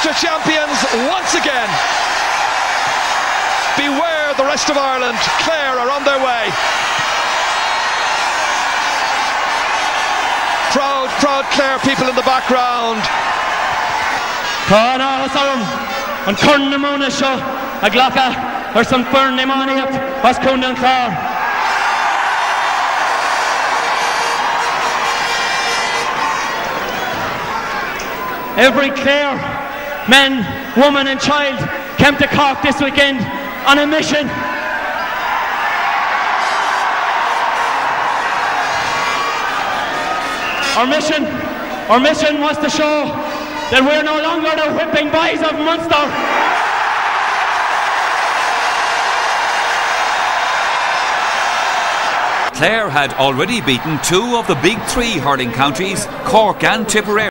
Munster champions once again. Beware the rest of Ireland. Clare are on their way. Proud Clare people in the background. Cana Hasarum and Cornamona Shaw, a Glocka, or some Fernimoniac, was Kundan Clare. Every Clare, man, woman and child came to Cork this weekend on a mission. Our mission was to show that we're no longer the whipping boys of Munster. Clare had already beaten two of the big three hurling counties, Cork and Tipperary.